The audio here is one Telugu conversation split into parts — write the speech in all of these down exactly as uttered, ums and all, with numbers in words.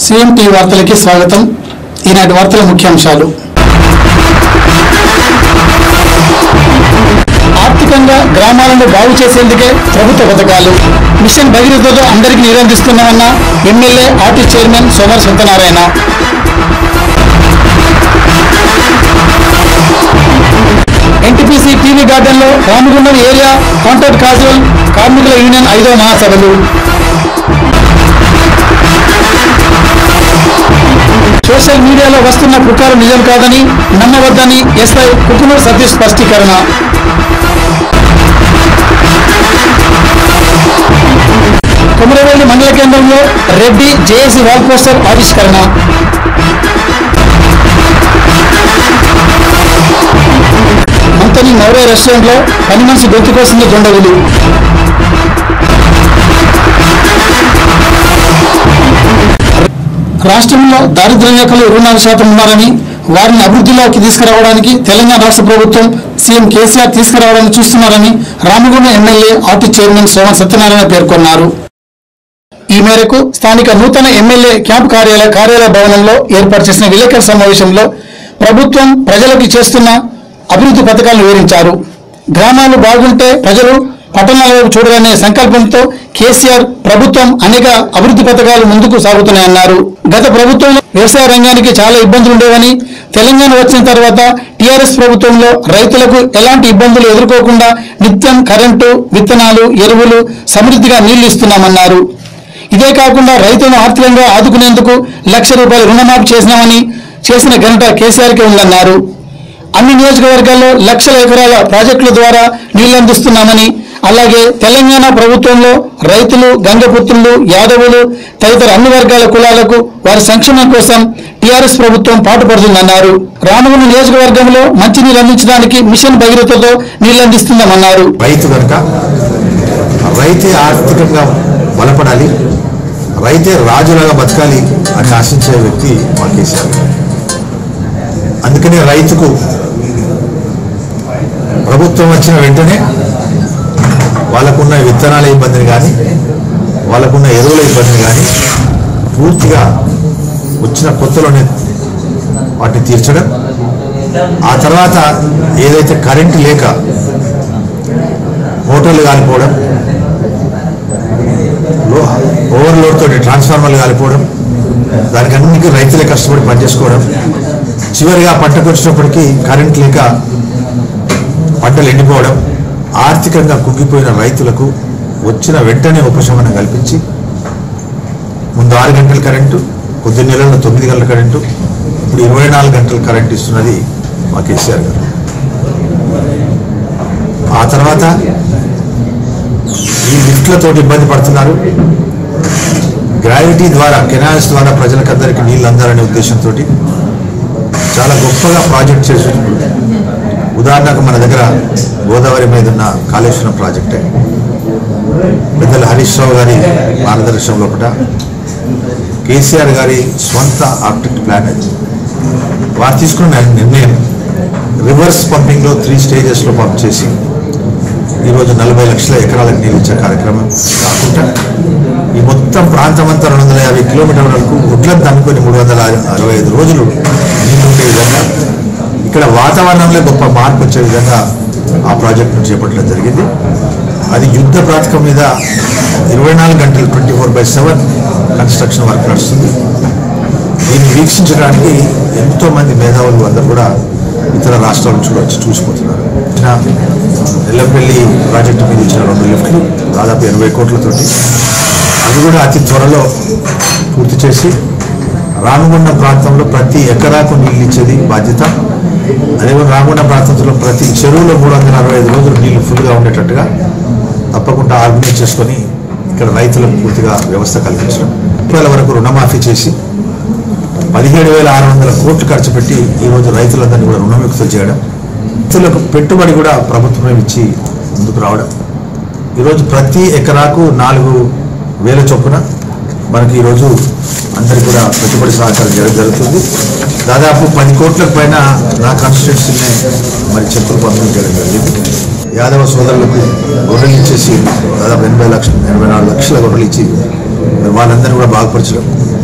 సీఎం టీవీ వార్తలకి స్వాగతం. ఈనాటి వార్తల ముఖ్యాంశాలు. ఆర్థికంగా గ్రామాలను బాగు చేసేందుకే ప్రభుత్వ పథకాలు. మిషన్ భగీరథతో అందరికీ నిరందిస్తున్నామన్న MLA RT chairman Somar Satyanarayana. NTPC TV గార్డెన్లో రామగుండం ఏరియా కాంట్రాక్ట్ క్యాజువల్ కార్మికుల యూనియన్ ఐదో మహాసభలు. సోషల్ మీడియాలో వస్తున్న పుకారు నిజం కాదని నమ్మవద్దని ఎస్ఐ కుకునూరు సతీష్ స్పష్టీకరణ. కొమరవెల్లి మండల కేంద్రంలో రెడ్డి జేఏసీ వాల్ పోస్టర్ ఆవిష్కరణ. మంతని మౌర్య రెస్టారెంట్లో పని మనిషి గొంతు కోసింది దొండగులు. రాష్ట్రంలో దారిద్ర్య రేఖలు ఇరవై నాలుగు శాతం ఉన్నారని, వారిని అభివృద్ధిలోకి తీసుకురావడానికి తెలంగాణ రాష్ట్ర ప్రభుత్వం సీఎం కేసీఆర్ తీసుకురావడానికి చూస్తున్నారని Ramagundam MLA RT chairman Somar Satyanarayana పేర్కొన్నారు. ఈ మేరకు స్థానిక నూతన ఎమ్మెల్యే క్యాంపు కార్యాలయ కార్యాలయ భవనంలో ఏర్పాటు చేసిన విలేకరుల సమావేశంలో ప్రభుత్వం ప్రజలకు చేస్తున్న అభివృద్ధి పథకాలను వివరించారు. గ్రామాలు బాగుంటే ప్రజలు పట్టణాల వైపు చూడాలనే సంకల్పంతో కేసీఆర్ ప్రభుత్వం అనేక అభివృద్ధి పథకాలు ముందుకు సాగుతున్నాయన్నారు. గత ప్రభుత్వంలో వ్యవసాయ రంగానికి చాలా ఇబ్బందులు ఉండేవని, తెలంగాణ వచ్చిన తర్వాత టీఆర్ఎస్ ప్రభుత్వంలో రైతులకు ఎలాంటి ఇబ్బందులు ఎదుర్కోకుండా నిత్యం కరెంటు, విత్తనాలు, ఎరువులు సమృద్ధిగా నీళ్లు ఇస్తున్నామన్నారు. ఇదే కాకుండా రైతులను ఆర్థికంగా ఆదుకునేందుకు లక్ష రూపాయలు రుణమాఫీ చేసినామని, చేసిన ఘనత కేసీఆర్కే ఉందన్నారు. అన్ని నియోజకవర్గాల్లో లక్షల ఎకరాల ప్రాజెక్టుల ద్వారా నీళ్లు అందిస్తున్నామని, అలాగే తెలంగాణ ప్రభుత్వంలో రైతులు, గంగపుత్రులు, యాదవులు తదితర అన్ని వర్గాల కులాలకు వారి సంక్షేమం కోసం టీఆర్ఎస్ ప్రభుత్వం పాటుపడుతుందన్నారు. రామగుండం నియోజకవర్గంలో మంచినీళ్ళు అందించడానికి మిషన్ భగీరథతో నీళ్లు అందిస్తుందన్నారు. రైతు కనుక రైతే ఆర్థికంగా బలపడాలి, రైతే రాజులాగా బతకాలి అని ఆశించే వ్యక్తి మా కేసీఆర్. అందుకనే రైతుకు ప్రభుత్వం వచ్చిన వెంటనే వాళ్ళకున్న విత్తనాల ఇబ్బందిని కానీ, వాళ్ళకున్న ఎరువుల ఇబ్బందిని కానీ పూర్తిగా వచ్చిన కొత్తలోనే వాటిని తీర్చడం. ఆ తర్వాత ఏదైతే కరెంటు లేక మోటార్లు కాలిపోవడం, ఓవర్లోడ్ తోటి ట్రాన్స్ఫార్మర్లు కాలిపోవడం, దానికి అన్నిటికీ రైతులే కష్టపడి పనిచేసుకోవడం, చివరిగా పంటకు వచ్చినప్పటికీ కరెంట్ లేక పంటలు ఎండిపోవడం, ఆర్థికంగా కుంగిపోయిన రైతులకు వచ్చిన వెంటనే ఉపశమనం కల్పించి ముందు ఆరు గంటల కరెంటు, కొద్ది నెలల్లో తొమ్మిది గంటల కరెంటు, ఇప్పుడు ఇరవై నాలుగు గంటల కరెంటు ఇస్తున్నది మా కేసీఆర్ గారు. ఆ తర్వాత ఈ లిఫ్ట్లతో ఇబ్బంది పడుతున్నారు. గ్రావిటీ ద్వారా, కెనాల్స్ ద్వారా ప్రజలకు అందరికీ నీళ్ళు అందాలనే ఉద్దేశంతో చాలా గొప్పగా ప్రాజెక్ట్ చేసి, ఉదాహరణకు మన దగ్గర గోదావరి మీద ఉన్న కాళేశ్వరం ప్రాజెక్టే పెద్దల హరీష్ రావు గారి మార్గదర్శనం లోపల కేసీఆర్ గారి స్వంత ఆర్కిటెక్ట్ ప్లాన్ అది. వారు తీసుకున్న నిర్ణయం రివర్స్ పంపింగ్లో త్రీ స్టేజెస్లో పంప్ చేసి ఈరోజు నలభై లక్షల ఎకరాలకు నీళ్ళు ఇచ్చే కార్యక్రమం కాకుండా ఈ మొత్తం ప్రాంతం అంతా రెండు వందల యాభై కిలోమీటర్లకు ఒడ్లను తన్నుకొని మూడు వందల అరవై ఐదు రోజులు నీళ్ళు ఉండే విధంగా, ఇక్కడ వాతావరణంలో గొప్ప మార్పు వచ్చే విధంగా ఆ ప్రాజెక్టును చేపట్టడం జరిగింది. అది యుద్ధ ప్రాతిపదిక మీద ఇరవై నాలుగు గంటలు twenty four by seven construction work నడుస్తుంది. దీన్ని వీక్షించడానికి ఎంతో మంది మేధావులు అందరూ కూడా ఇతర రాష్ట్రాల నుంచి కూడా వచ్చి చూసిపోతున్నారు. ఎల్లంపల్లి ప్రాజెక్టు మీద ఇచ్చిన రెండు లిఫ్ట్లు దాదాపు ఎనభై కోట్లతోటి, అది కూడా అతి త్వరలో పూర్తి చేసి రామగుండం ప్రాంతంలో ప్రతి ఎకరాకు నీళ్ళు ఇచ్చేది బాధ్యత. అదేవిధంగా రామగుండం ప్రాంతంలో ప్రతి చెరువులో మూడు వందల అరవై ఐదు రోజులు నీళ్లు ఫుల్గా ఉండేటట్టుగా తప్పకుండా ఆర్గనైజ్ చేసుకొని ఇక్కడ రైతులకు పూర్తిగా వ్యవస్థ కల్పించడం, రూపాయల వరకు రుణమాఫీ చేసి పదిహేడు వేల ఆరు వందల కోట్లు ఖర్చు పెట్టి ఈరోజు రైతులందరినీ కూడా రుణముక్తులు చేయడం, రైతులకు పెట్టుబడి కూడా ప్రభుత్వమే ఇచ్చి ముందుకు రావడం. ఈరోజు ప్రతి ఎకరాకు నాలుగు వేల చొప్పున మనకి ఈరోజు అందరికీ కూడా పెట్టుబడి సహకారం జరగ జరుగుతుంది. దాదాపు పది కోట్లకు పైన నా కాన్స్టిట్యూన్సీనే మరి చెక్కులు పంపిణీ చేయడం జరిగింది. యాదవ సోదరులకు గొర్రెలు ఇచ్చేసి దాదాపు ఎనభై లక్షలు ఎనభై నాలుగు లక్షల గొర్రెలు ఇచ్చి వాళ్ళందరూ కూడా బాగుపరచడం,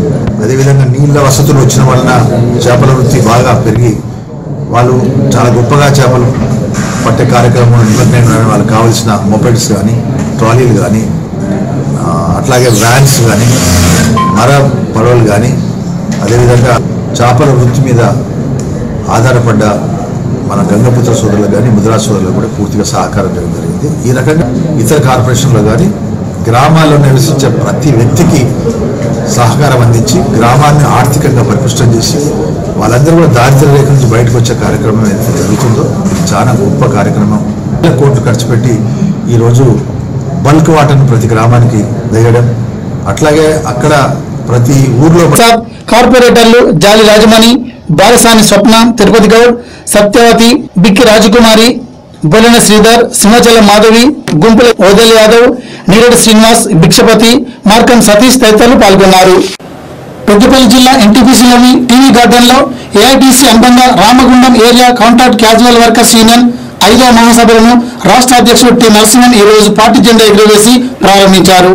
అదేవిధంగా నీళ్ళ వసతులు వచ్చిన వలన చేపల వృత్తి బాగా పెరిగి వాళ్ళు చాలా గొప్పగా చేపలు పట్టే కార్యక్రమంలో నిమగ్నమైన వాళ్ళకి కావాల్సిన మొబైల్స్ కానీ ట్రాలీలు కానీ అట్లాగే వ్యాన్స్ కానీ మర పడవలు కానీ అదేవిధంగా చేపల వృత్తి మీద ఆధారపడ్డ మన గంగపుత్ర సోదరులకు కానీ ముద్రా సోదరులకు కూడా పూర్తిగా సహకారం జరిగింది. ఈ రకంగా ఇతర కార్పొరేషన్లో కానీ గ్రామాల్లో నివసించే ప్రతి వ్యక్తికి సహకారం అందించి గ్రామాన్ని ఆర్థికంగా పరిపుష్టం చేసి వాళ్ళందరూ కూడా దారిద్ర్య రేఖ నుంచి బయటకు వచ్చే కార్యక్రమం ఏదైతే జరుగుతుందో ఇది చాలా గొప్ప కార్యక్రమం. వేల కోట్లు ఖర్చు పెట్టి ఈరోజు బల్క్ వాటర్ను ప్రతి గ్రామానికి వేయడం, అట్లాగే అక్కడ ప్రతి ఊర్లో కార్పొరేటర్లు జాలి రాజమణి, బాలసాని స్వప్న, తిరుపతి గౌడ్, సత్యవతి, బిక్కి రాజకుమారి, బొలెన శ్రీధర్, సింహాచల మాధవి, గుంపుల ఓదల్ యాదవ్, నీరెడ్డి శ్రీనివాస్, భిక్షపతి, మార్కం సతీష్ తదితరులు పాల్గొన్నారు. పెద్దపల్లి జిల్లా ఎన్టీపీసీలోని టీవీ గార్డెన్ లో ఏఐటీసీ అనుబంధ Ramagundam area contract casual workers union ఐదవ మహాసభలను రాష్ట్ర అధ్యక్షుడు టి నరసింహన్ ఈ రోజు పార్టీ జెండా ఎగురవేసి ప్రారంభించారు.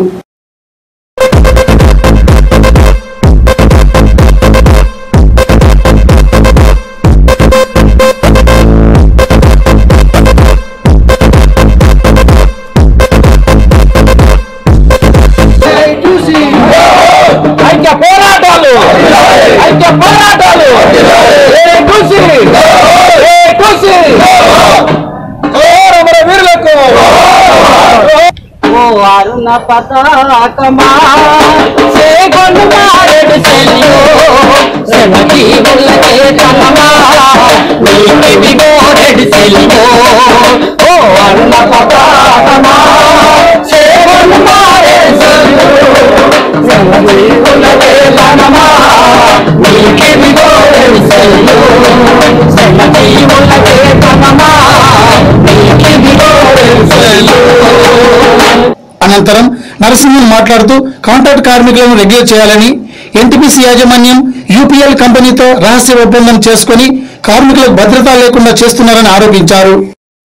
అరుణ పతాకమా సేగొండు మారెడు చెల్లియో శ్రమజీవులకే తనమా నీకి గోరెడు చెల్లియో ఓ అరుణ పతాకమా సేగొండు మారెడు చెల్లియో శ్రమజీవులకే తనమా నీకి గోరెడు చెల్లియో శ్రమజీవులకే తనమా నీకి గోరెడు చెల్లియో. అనంతరం నరసింహన్ మాట్లాడుతూ కాంట్రాక్ట్ కార్మికులను రెగ్యులర్ చేయాలని, ఎన్టీపీసీ యాజమాన్యం యూపీఎల్ కంపెనీతో రహస్య ఒప్పందం చేసుకుని కార్మికులకు భద్రత లేకుండా చేస్తున్నారని ఆరోపించారు.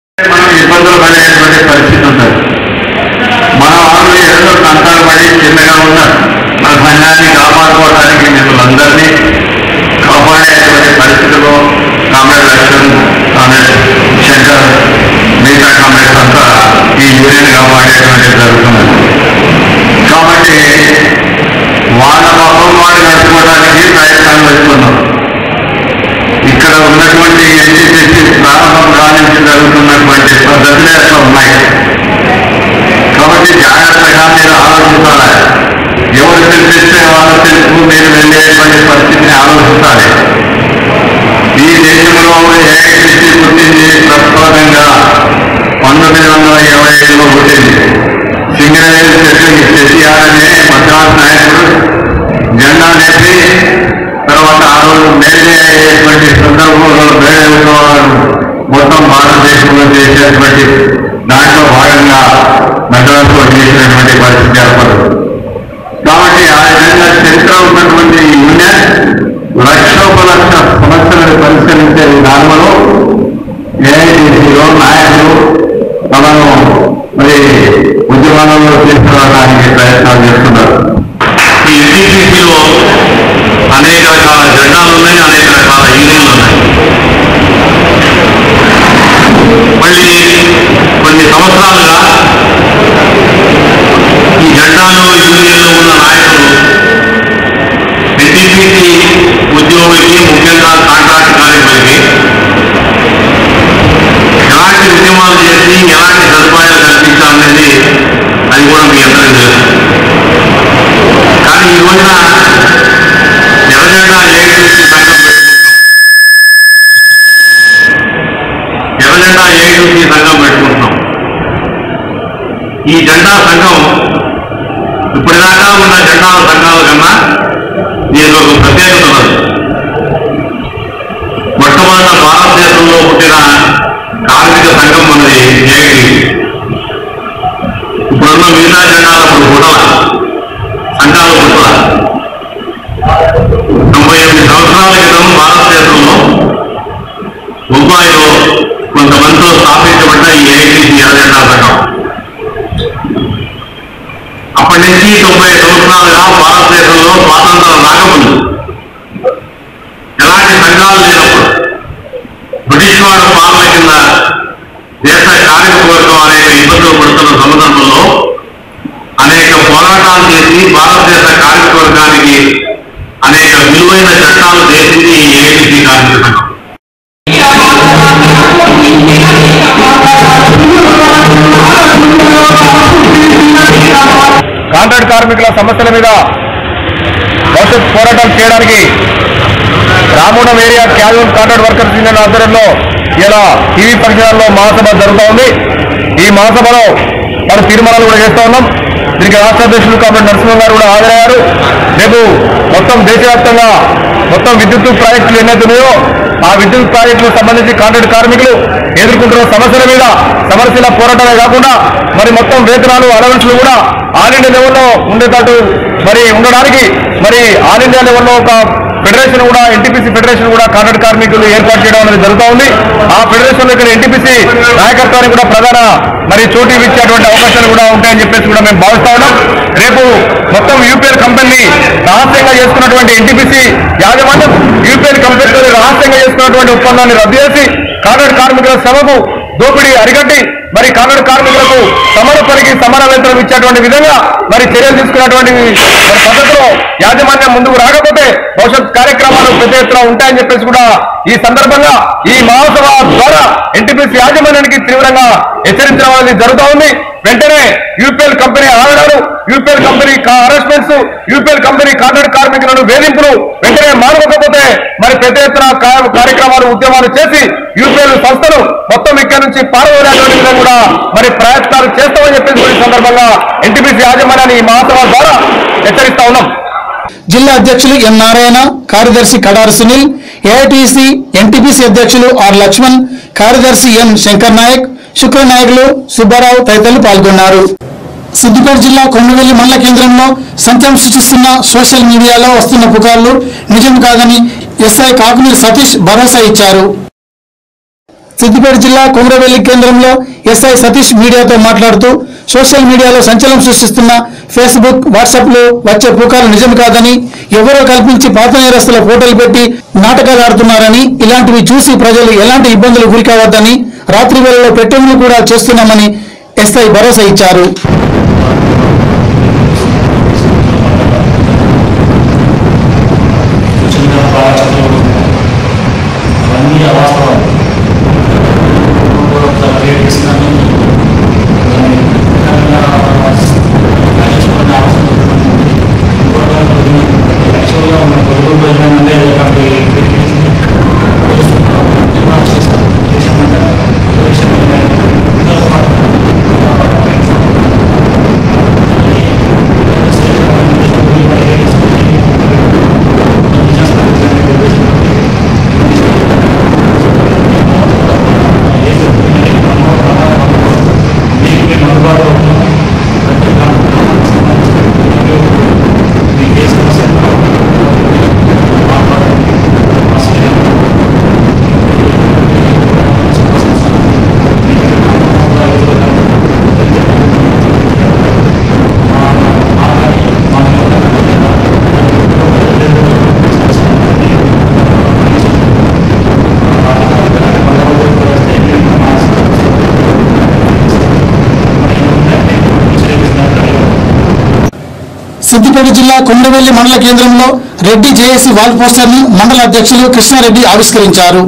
మిగతా కాంగ్రెస్ అంతా ఈ యూనియన్ కాపాడేటువంటి జరుగుతుంది. కాబట్టి వాళ్ళ పాపం వాళ్ళు నడుచుకోవడానికి ప్రయత్నాలు చేస్తున్నాం. ఇక్కడ ఉన్నటువంటి ఎన్టీపీసీ ప్రారంభం కానించి జరుగుతున్నటువంటి పద్ధతులే అట్లా ఉన్నాయి. కాబట్టి జాగ్రత్తగా మీరు ఆలోచించాలి. ఎవరు తెలిపిస్తే వాళ్ళ తెలుపు మీరు వెళ్ళేటువంటి పరిస్థితిని ఆలోచించాలి. ఈ దేశంలో ఏఐటీసీ పుట్టింది ప్రప్రదంగా పంతొమ్మిది వందల ఇరవై ఐదులో పుట్టింది. సింగరేణి చెట్టిఆర్ అనే మద్రాసు నాయకుడు జెండా నేర్పి తర్వాత ఆ రోజు మేడే అయ్యేటువంటి సందర్భంలో మేడే ఉత్సవాలను మొత్తం భారతదేశంలో చేసేటువంటి దాంట్లో భాగంగా మద్రాసులో చేసినటువంటి పరిస్థితి ఏర్పడదు. కాబట్టి ఆ విధంగా చరిత్ర ఉన్నటువంటి యూనియన్ లక్షోపలక్ష సమస్యలను పరిష్కరించే విధానంలో ఏఐటీసీలో నాయకులు తమను మరి ఉద్యమాలలో తీసుకురావడానికి ప్రయత్నాలు చేస్తున్నారు. ఈ ఎన్టీపీసీలో అనేక రకాల జెండాలు ఉన్నాయి, అనేక రకాల యూనియన్లు ఉన్నాయి. మళ్ళీ కొన్ని సంవత్సరాలుగా ఈ జెండాలు యూనియన్లు ఉన్న నాయకులు ఎన్టీపీసీ ఉద్యోగులకి, ముఖ్యంగా కాంట్రాక్ట్ కార్మికులకి ఎలాంటి ఉద్యమాలు చేసి ఎలాంటి సదుపాయాలు కల్పించాలనేది అది కూడా మీ అందరికీ తెలుసు. కానీ ఈ రోజున ఎర్రజెండా ఏఐటీసీ సంఘం పెట్టుకుంటాం ఎర్రజెండా ఏఐటీసీ సంఘం పెట్టుకుంటున్నాం. ఈ జెండా సంఘం ఇప్పటిదాకా ఉన్న జెండాల సంఘాల కన్నా దీనికి ఒక ప్రత్యేకత ఉన్నది. మొట్టమొదట భారతదేశంలో పుట్టిన కార్మిక సంఘం మనది ఏఐటీసీ. ఇప్పుడున్న మిగతా జెండాలప్పుడు పుట్టల, సంఘాలు పుట్టల. తొంభై ఎనిమిది సంవత్సరాల క్రితం భారతదేశంలో ముంబైలో కొంతమందితో స్థాపించబడ్డ ఈ ఏఐటీసీ ఎర్రజెండా సంఘం. అప్పటి అరవై నుంచి తొంభై సంవత్సరాలుగా భారతదేశంలో స్వాతంత్రం రాకముందు ఎలాంటి సంఘాలు లేనప్పుడు బ్రిటిష్ వాడు పాలన కింద దేశ కార్మిక వర్గం అనేక ఇబ్బందులు పడుతున్న సందర్భంలో అనేక పోరాటాలు చేసి భారతదేశ కార్మిక వర్గానికి అనేక విలువైన చట్టాలు చేసింది ఈ ఏఐటీసీ కార్మిక సంఘం. కాంట్రాక్ట్ కార్మికుల సమస్యల మీద భవిష్యత్ పోరాటం చేయడానికి Ramagundam area casual contract workers union ఆధ్వర్యంలో ఇలా టీవీ పరిసరాల్లో మహాసభ జరుగుతూ ఉంది. ఈ మహాసభలో పలు తీర్మానాలు కూడా చేస్తూ ఉన్నాం. దీనికి రాష్ట్ర అధ్యక్షులు కాబట్టి నరసింహన్ గారు కూడా హాజరయ్యారు. రేపు మొత్తం దేశవ్యాప్తంగా మొత్తం విద్యుత్ ప్రాజెక్టులు ఎన్నైతున్నాయో ఆ విద్యుత్ ప్రాజెక్టులకు సంబంధించి కాంట్రాక్ట్ కార్మికులు ఎదుర్కొంటున్న సమస్యల మీద సమస్యల పోరాటమే కాకుండా మరి మొత్తం వేతనాలు అలవెన్స్లు కూడా ఆల్ ఇండియా లెవెల్లో ఉండేటట్టు మరి ఉండడానికి మరి ఆల్ ఇండియా లెవెల్లో ఒక ఫెడరేషన్ కూడా ఎన్టీపీసీ ఫెడరేషన్ కూడా కాంట్రాక్ట్ కార్మికులు ఏర్పాటు చేయడం అనేది జరుగుతూ ఉంది. ఆ ఫెడరేషన్ ఇక్కడ ఎన్టీపీసీ నాయకత్వానికి కూడా ప్రధాన మరి చోటు ఇచ్చేటువంటి అవకాశాలు కూడా ఉంటాయని చెప్పేసి కూడా మేము భావిస్తా ఉన్నాం. రేపు మొత్తం యూపీఎల్ కంపెనీ రహస్యంగా చేసుకున్నటువంటి ఎన్టీపీసీ యాజమాన్యం యూపీఎల్ కంపెనీతో రహస్యంగా చేసుకున్నటువంటి ఒప్పందాన్ని రద్దు చేసి కాంట్రాక్ట్ కార్మికుల శ్రమకు దోపిడీ అరికట్టి మరి కాంట్రాక్ట్ కార్మికులకు సమాన పనికి సమాన వేతనం ఇచ్చేటువంటి విధంగా మరి చర్యలు తీసుకున్నటువంటి పద్ధతిలో యాజమాన్యం ముందుకు రాకపోతే భవిష్యత్ కార్యక్రమాలు పెద్ద ఎత్తున ఉంటాయని చెప్పేసి కూడా ఈ సందర్భంగా ఈ మహాసభ ద్వారా ఎన్టీపీసీ యాజమాన్యానికి తీవ్రంగా హెచ్చరించడం అనేది జరుగుతూ ఉంది. వెంటనే యూపీఎల్ కంపెనీ ఆగడాలు, UPL company arrestments, UPL company contract కార్మికులను వేధింపులు వెంటనే మానవకపోతే మరి పెద్ద ఎత్తున కార్యక్రమాలు ఉద్యమాలు చేసి యూపీఎల్ సంస్థలు మొత్తం ఇక్కడ నుంచి పాల్గొనేటువంటి విధంగా కూడా మరి ప్రయత్నాలు చేస్తామని చెప్పేసి ఈ సందర్భంగా ఎన్టీపీసీ యాజమాన్యాన్ని ఈ మహాసభ ద్వారా హెచ్చరిస్తా ఉన్నాం. జిల్లా అధ్యక్షులు ఎం నారాయణ, కార్యదర్శి కడారు సునీల్, ఏఐటీసీ ఎన్టీపీసీ అధ్యక్షులు ఆర్ లక్ష్మణ్, కార్యదర్శి ఎన్ శంకర్ నాయక్, శుక్ర నాయకులు, సుబ్బారావు తదితరులు పాల్గొన్నారు. సిద్దిపేట జిల్లా కొండవెల్లి మండల కేంద్రంలో సంచలనం సృష్టిస్తున్న సోషల్ మీడియాలో వస్తున్న పుకార్లు నిజం కాదని ఎస్ఐ కాకునీరు సతీష్ భరోసా ఇచ్చారు. సిద్దిపేట జిల్లా కొండవెల్లి కేంద్రంలో ఎస్ఐ సతీష్ మీడియాతో మాట్లాడుతూ సోషల్ మీడియాలో సంచలనం సృష్టిస్తున్న ఫేస్బుక్, వాట్సాప్ లో వచ్చే పుకార్లు నిజం కాదని, ఎవరో కల్పించి పాత నేరస్తుల ఫోటోలు పెట్టి నాటకాలు ఆడుతున్నారని, ఇలాంటివి చూసి ప్రజలు ఎలాంటి ఇబ్బందులు గురికావద్దని రాత్రి వేళలో పెట్టెలు కూడా చేస్తున్నామని ఎస్ఐ భరోసా ఇచ్చారు. సిద్దిపేట జిల్లా కొండవెల్లి మండల కేంద్రంలో రెడ్డి జేఏసీ వాల్ పోస్టర్ ను మండల అధ్యక్షులు కృష్ణారెడ్డి ఆవిష్కరించారు.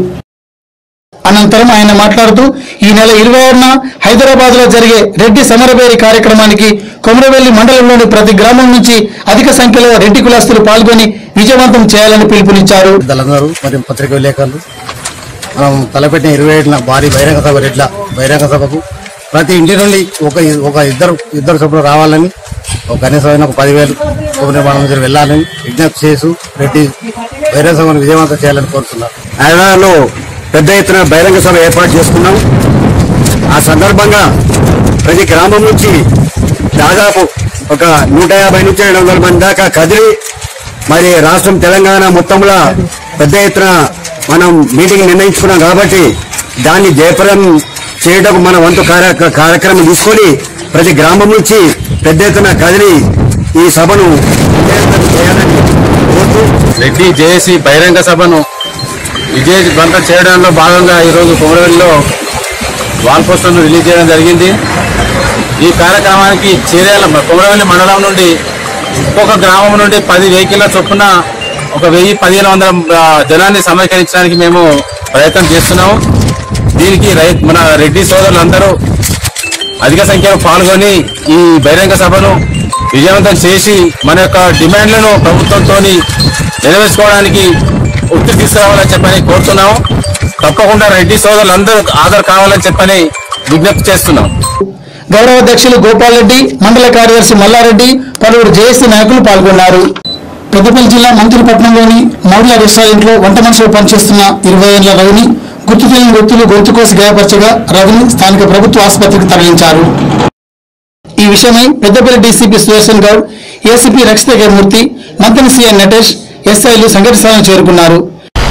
అనంతరం ఆయన మాట్లాడుతూ ఈ నెల ఇరవై ఆరున హైదరాబాద్ లో జరిగే రెడ్డి సమరబేరి కార్యక్రమానికి కొమరవెల్లి మండలంలోని ప్రతి గ్రామం నుంచి అధిక సంఖ్యలో రెడ్డి కులస్తులు పాల్గొని విజయవంతం చేయాలని పిలుపునిచ్చారు. మరియు పత్రికా విలేకరులు మనం తలపెట్టిన ఇరవై ఏడున భారీ బహిరంగ సభ రెడ్ల బహిరంగ సభకు ప్రతి ఇంటి నుండి ఒక ఒక ఇద్దరు ఇద్దరు సభ్యులు రావాలని, ఒక కనీసమైన ఒక పదివేలు నిర్మాణం నుంచి వెళ్లాలని విజ్ఞప్తి చేస్తూ రెడ్డి బహిరంగ సభను విజయవంతం చేయాలని కోరుతున్నారు. హైదరాబాద్లో పెద్ద ఎత్తున బహిరంగ సభ ఏర్పాటు చేసుకున్నాం. ఆ సందర్భంగా ప్రతి గ్రామం నుంచి దాదాపు ఒక నూట యాభై నుంచి రెండు వందల మంది దాకా కదిలి మరి రాష్ట్రం తెలంగాణ మొత్తంలో పెద్ద ఎత్తున మనం మీటింగ్ నిర్ణయించుకున్నాం కాబట్టి దాన్ని జయప్రదం చేయడం మన వంతు కార్యక్రమం తీసుకొని ప్రతి గ్రామం నుంచి పెద్ద ఎత్తున కదిలి ఈ సభను విజయవంతం చేయాలని కోరుతూ రెడ్డి జేఏసీ బహిరంగ సభను విజయవంతం చేయడంలో భాగంగా ఈరోజు కొమరవెల్లిలో వాల్ పోస్టర్ను రిలీజ్ చేయడం జరిగింది. ఈ కార్యక్రమానికి చేరేల కొమరవెల్లి మండలం నుండి ఒక్కొక్క గ్రామం నుండి పది వెహికల్ల చొప్పున ఒక వెయ్యి పదిహేను వందల జనాన్ని సమీకరించడానికి మేము ప్రయత్నం చేస్తున్నాము. దీనికి రైతు మన రెడ్డి సోదరులందరూ అధిక సంఖ్యలో పాల్గొని ఈ బహిరంగ సభను విజయవంతం చేసి మన యొక్క డిమాండ్లను ప్రభుత్వంతో నెరవేర్చుకోవడానికి ఒత్తిడి తీసుకురావాలని చెప్పని కోరుతున్నాము. తప్పకుండా రెడ్డి సోదరులందరూ ఆధార్ కావాలని చెప్పని విజ్ఞప్తి చేస్తున్నాం. గౌరవ అధ్యక్షులు గోపాల్ రెడ్డి, మండల కార్యదర్శి మల్లారెడ్డి, పలువురు జేఏసీ నాయకులు పాల్గొన్నారు. పెద్దపల్లి జిల్లా మంత్రిపట్నంలోని మౌర్య రెస్టారెంట్లో వంట మనుషులు పనిచేస్తున్న ఇరవై ఏళ్ల రవిని గుర్తు తెలియని వ్యక్తులు గొంతు కోసి గాయపరచగా రవిని స్థానిక ప్రభుత్వ ఆసుపత్రికి తరలించారు. ఈ విషయమై పెద్దపల్లి డీసీపీ సుదర్శన్ గౌడ్, ఏసీపీ రక్షిత మూర్తి, మంత్రి సీఎన్ నటేష్, ఎస్ఐలు సంఘటన స్థలానికి చేరుకున్నారు.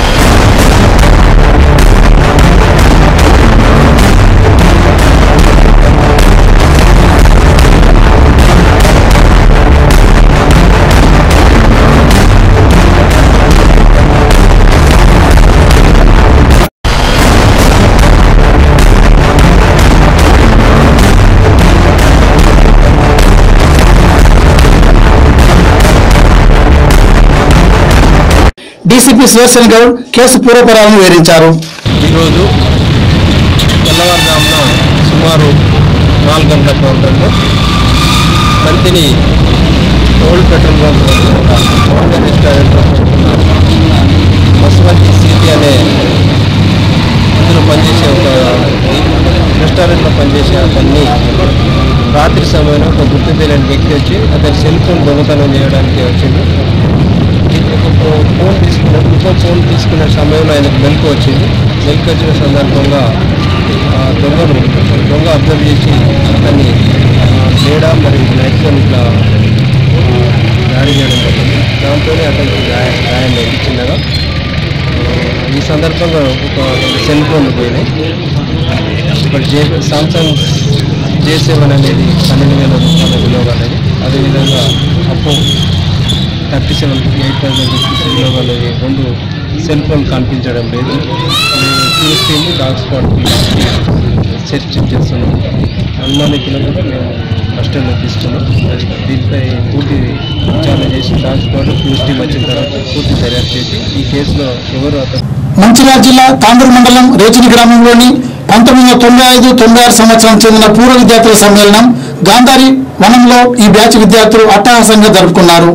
డీసీపీ సుదర్శన్ గౌడ్ కేసు పూర్వపరాలను వివరించారు. ఈరోజు తెల్లవారుజామున సుమారు నాలుగు గంటల ప్రాంతంలో కంటిని ఓల్డ్ పెట్రోల్ బంక్ రెస్టారెంట్లో బస్వంతి సిటీ అనే ఇందులో పనిచేసే ఒక రెస్టారెంట్లో పనిచేసే అతన్ని రాత్రి సమయంలో ఒక గుర్తు తెలియని వ్యక్తి వచ్చి అతని సెల్ ఫోన్ దొంగతనం చేయడానికి వచ్చింది. ఫోన్ తీసుకున్న ఇంకో ఫోన్ తీసుకునే సమయంలో ఆయనకు మెలకు వచ్చింది. మెలకు వచ్చిన సందర్భంగా దొంగను దొంగ అబ్జర్వ్ చేసి అతన్ని తేడా మరియు నైట్తో ఇట్లా దాడి చేయడం జరిగింది. దాంతో అతనికి గాయ గాయం అయింది చిన్నగా. ఈ సందర్భంగా ఒక సెల్ ఫోన్లు పోయినాయి. ఇప్పుడు జే సామ్సంగ్ జే సెవెన్ అనేది పన్నెండు వేల రూపాయల విలువగలది. అదేవిధంగా అప్పు thirty seven eight thousand rupees విలువగలవి రెండు సెల్ ఫోన్ కనిపించడం లేదు. చూస్తే డాగ్ స్పాట్ సెర్చ్ చేస్తున్నాం. అనుమానితులను కూడా మేము కస్టడీలో తీసుకున్నాం. దీనిపై పూర్తి విచారణ చేసి డాగ్ స్పాట్ క్యూస్ టీమ్ వచ్చిన తర్వాత పూర్తి దర్యాప్తు చేసి ఈ కేసులో ఎవరు అతను. మంచిర్యాల జిల్లా తాండూరు మండలం రేచిని గ్రామంలోని పంతొమ్మిది వందల తొంభై ఐదు తొంభై ఆరు సంవత్సరం చెందిన పూర్వ విద్యార్థుల సమ్మేళనం గాంధారి వనంలో ఈ బ్యాచ్ విద్యార్థులు అట్టహాసంగా జరుపుకున్నారు.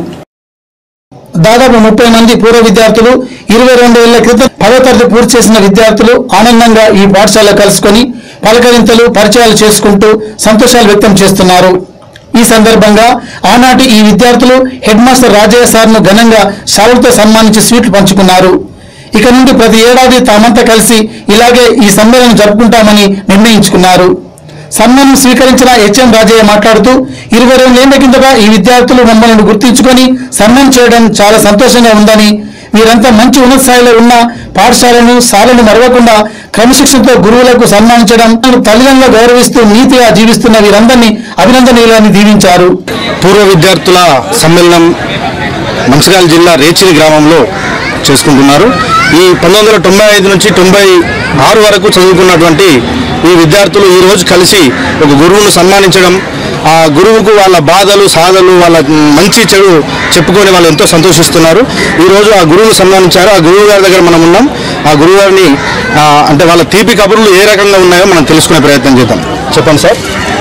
దాదాపు ముప్పై మంది పూర్వ విద్యార్థులు ఇరవై రెండు ఏళ్ల క్రితం పదో తరగతి పూర్తి చేసిన విద్యార్థులు ఆనందంగా ఈ పాఠశాలలో కలుసుకొని పలకరింతలు పరిచయాలు చేసుకుంటూ సంతోషాలు వ్యక్తం చేస్తున్నారు. ఈ సందర్భంగా ఆనాటి ఈ విద్యార్థులు హెడ్ మాస్టర్ రాజయ్య సార్ను ఘనంగా శాలుతో సన్మానించి స్వీట్లు పంచుకున్నారు. ఇక నుండి ప్రతి ఏడాది తామంతా కలిసి ఇలాగే ఈ సమ్మేళనం జరుపుకుంటామని నిర్ణయించుకున్నారు. సన్మానం స్వీకరించిన హెచ్ఎం రాజయ్య మాట్లాడుతూ ఇరవై రెండేళ్ల కిందట ఈ విద్యార్థులు మమ్మల్ని గుర్తించుకొని సన్మానం చేయడం చాలా సంతోషంగా ఉందని, వీరంతా మంచి ఉన్నత స్థాయిలో ఉన్న పాఠశాలను శాలను మరవకుండా క్రమశిక్షణతో గురువులకు సన్మానించడం, తల్లిదండ్రులను గౌరవిస్తూ నీతిగా జీవిస్తున్న వీరందరినీ అభినందనీయులని దీవించారు. పూర్వ విద్యార్థుల సమ్మేళనం మంచిర్యాల జిల్లా రేచిని గ్రామంలో చేసుకుంటున్నారు. ఈ పంతొమ్మిది వందల తొంభై ఐదు నుంచి తొంభై ఆరు వరకు చదువుకున్నటువంటి ఈ విద్యార్థులు ఈరోజు కలిసి ఒక గురువును సన్మానించడం, ఆ గురువుకు వాళ్ళ బాధలు సాధలు వాళ్ళ మంచి చెడు చెప్పుకొని వాళ్ళు ఎంతో సంతోషిస్తున్నారు. ఈరోజు ఆ గురువును సన్మానించారు. ఆ గురువు గారి దగ్గర మనం ఉన్నాం. ఆ గురువు గారిని అంటే వాళ్ళ తీపి కబుర్లు ఏ రకంగా ఉన్నాయో మనం తెలుసుకునే ప్రయత్నం చేద్దాం. చెప్పండి సార్.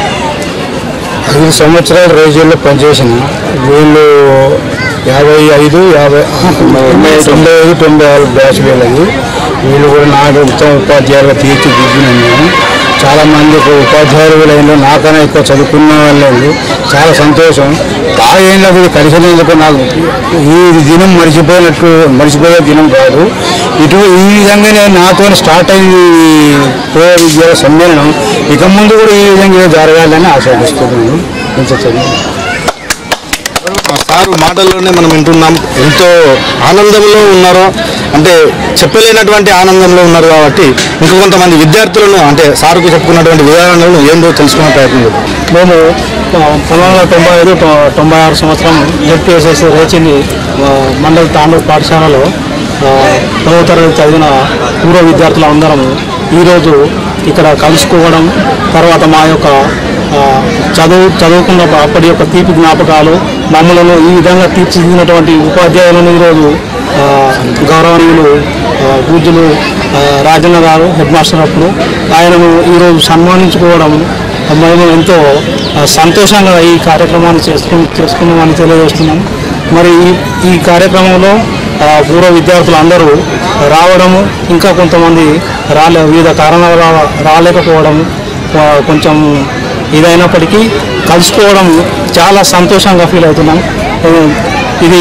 ఐదు సంవత్సరాలు రోజుల్లో పనిచేసిన వీళ్ళు యాభై ఐదు యాభై తొంభై ఐదు తొంభై ఆరు బ్యాచ్ వీళ్ళది. వీళ్ళు కూడా నాకు ఉత్తమ ఉపాధ్యాయులుగా తీర్చిదిద్దినాను నేను. చాలామంది ఉపాధ్యాయులు వీళ్ళు నాకన్నా ఎక్కువ చదువుకున్న వాళ్ళు. చాలా సంతోషం. బాగా ఏళ్ళ కూడా కలిసినందుకు నాకు ఈ దినం మర్చిపోయినట్టు మర్చిపోయే దినం కాదు. ఇటు ఈ విధంగానే నాతో స్టార్ట్ అయింది పూర్వ విద్యార్థుల సమ్మేళనం. ఇక ముందు కూడా ఈ విధంగా జరగాలని ఆశీర్వదిస్తున్నాను. సారు మాటల్లోనే మనం వింటున్నాం ఎంతో ఆనందంలో ఉన్నారు, అంటే చెప్పలేనటువంటి ఆనందంలో ఉన్నారు. కాబట్టి ఇంకా కొంతమంది విద్యార్థులను అంటే సారుకు చెప్పుకున్నటువంటి విధానాలను ఏందో తెలుసుకునే ప్రయత్నం చేద్దాం. మేము పంతొమ్మిది వందల తొంభై ఐదు తొంభై ఆరు సంవత్సరం జెడ్పీఎస్ఎస్ రేచింది మండల తాండూరు పాఠశాలలో పదవ తరగతి చదివిన పూర్వ విద్యార్థులు అందరం ఈరోజు ఇక్కడ కలుసుకోవడం, తర్వాత మా యొక్క చదువు చదువుకున్న అప్పటి యొక్క తీపి జ్ఞాపకాలు, మమ్మలను ఈ విధంగా తీర్చిదిద్దినటువంటి ఉపాధ్యాయులను ఈరోజు గౌరవనీయులు పూజ్యులు రాజన్న గారు హెడ్ మాస్టర్ అప్పుడు ఆయనను ఈరోజు సన్మానించుకోవడం మేము ఎంతో సంతోషంగా ఈ కార్యక్రమాన్ని చేసుకు చేసుకున్నామని తెలియజేస్తున్నాం. మరి ఈ ఈ కార్యక్రమంలో పూర్వ విద్యార్థులు అందరూ రావడము, ఇంకా కొంతమంది రాలే వివిధ కారణాల రాలేకపోవడం కొంచెం ఇదైనప్పటికీ కలుసుకోవడం చాలా సంతోషంగా ఫీల్ అవుతున్నాం. ఇది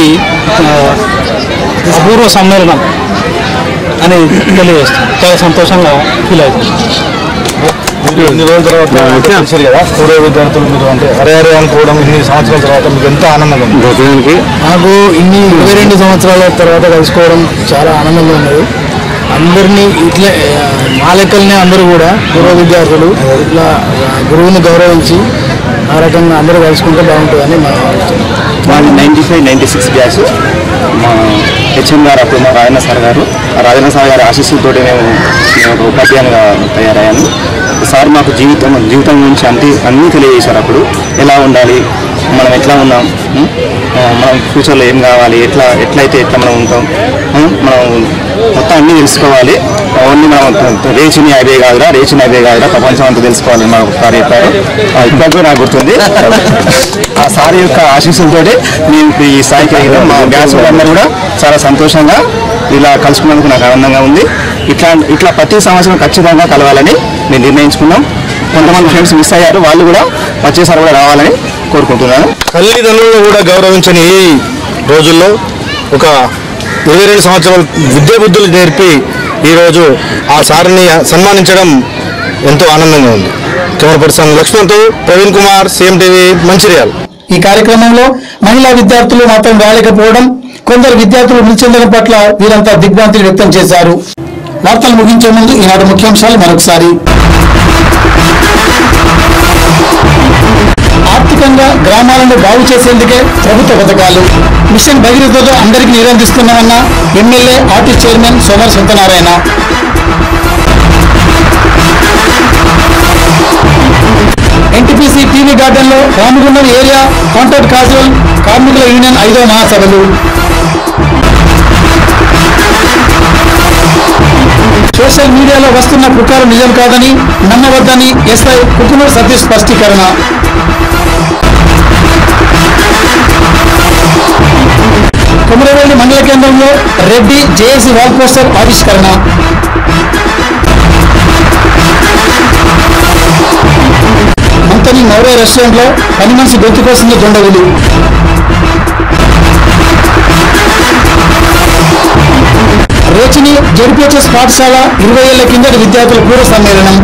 అపూర్వ సమ్మేళనం అని తెలియజేస్తాం. చాలా సంతోషంగా ఫీల్ అవుతుంది. ఇన్ని రోజుల తర్వాత తెలిసారు కదా పూర్వ విద్యార్థులు మీరు అంటే అరే అరే అనుకోవడం ఇన్ని సంవత్సరాల తర్వాత మీకు ఎంతో ఆనందంగా ఉంది. నాకు ఇన్ని ఇరవై రెండు సంవత్సరాల తర్వాత కలుసుకోవడం చాలా ఆనందంగా ఉన్నది. అందరినీ ఇట్లా మా లెక్కలనే అందరూ కూడా పూర్వ విద్యార్థులు ఇట్లా గురువుని గౌరవించి ఆ రకంగా అందరూ కలుసుకుంటే బాగుంటుందని మా మాది ninety five ninety six batch. మా హెచ్ఎం గారు అప్పుడు మా రాజన్న సార్ గారు రాజన్న సార్ గారి ఆశీస్సులతో మేము నేను ఒక ఉపాధ్యాయునిగా తయారయ్యాను. సార్ మాకు జీవితం జీవితం గురించి అంటే అన్నీ తెలియజేశారు. అప్పుడు ఎలా ఉండాలి, మనం ఎట్లా ఉన్నాం, మనం ఫ్యూచర్లో ఏం కావాలి, ఎట్లా ఎట్లయితే ఎట్లా మనం ఉంటాం, మనం మొత్తం అన్నీ తెలుసుకోవాలి. ఓన్లీ మనం రేచిని అవే కాదురా రేచిని అవే కాదురా ప్రపంచం అంతా తెలుసుకోవాలి మాకు సార్ చెప్పారు. ఇప్పటికీ నాకు గుర్తుంది. ఆ సార్ యొక్క ఆశీస్సులతో మేము ఈ స్థాయికి వెళ్ళాం. మా బ్యాచ్ వాళ్ళందరూ కూడా చాలా సంతోషంగా ఇలా కలుసుకున్నందుకు నాకు ఆనందంగా ఉంది. ఇట్లా ఇట్లా ప్రతి సంవత్సరం ఖచ్చితంగా కలవాలని మేము నిర్ణయించుకున్నాం. కొంతమంది ఫ్రెండ్స్ మిస్ అయ్యారు, వాళ్ళు కూడా వచ్చేసారి కూడా రావాలని కోరుకుంటున్నాను. తల్లిదండ్రులను కూడా గౌరవించని ఈ రోజుల్లో ఒక ఇరవై రెండు సంవత్సరాలు విద్యా బుద్ధులు నేర్పి ఈరోజు ఆ సార్ని సన్మానించడం ఎంతో ఆనందంగా ఉంది. కెమెరా పర్సన్ లక్ష్మణ్తో ప్రవీణ్ కుమార్, సీఎం టీవీ, మంచిర్యాల. ఈ కార్యక్రమంలో మహిళా విద్యార్థులు మాత్రం రాలేకపోవడం, కొందరు విద్యార్థులు నిలిచెందడం పట్ల వీరంతా దిగ్భ్రాంతిని వ్యక్తం చేశారు. వార్తలు ముగించే ముందు ఈనాడు ముఖ్యాంశాలు మరొకసారి. ఆర్థికంగా గ్రామాలను బాగు చేసేందుకే ప్రభుత్వ పథకాలు. మిషన్ భగీరథతో అందరికీ నిరందిస్తున్నామన్న MLA RT chairman Somara Satyanarayana. NTPC TV గార్డెన్లో రామగుండం ఏరియా కాంట్రాక్ట్ క్యాజువల్ కార్మికుల యూనియన్ ఐదో మహాసభలు. సోషల్ మీడియాలో వస్తున్న పుకారు నిజం కాదని నమ్మవద్దని ఎస్ఐ కుకునూరు సతీష్ స్పష్టీకరణ. కొమరవేలి మండల కేంద్రంలో రెడ్డి జేఏసీ వాల్ పోస్టర్ ఆవిష్కరణ. మంతని మౌరే రెస్టారెంట్ లో పని మనిషి గొంతు కోసింది దొండగులు. రేచిని జెడ్పీహెచ్ఎస్ పాఠశాల ఇరవై ఏళ్ల కిందటి విద్యార్థుల పూర్వ సమ్మేళనం.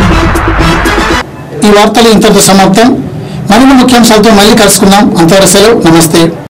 ఈ వార్తలు ఇంతటితో సమాప్తం. మరిన్ని ముఖ్యాంశాలతో మళ్ళీ కలుసుకుందాం. అంతవరకు సెలవు. నమస్తే.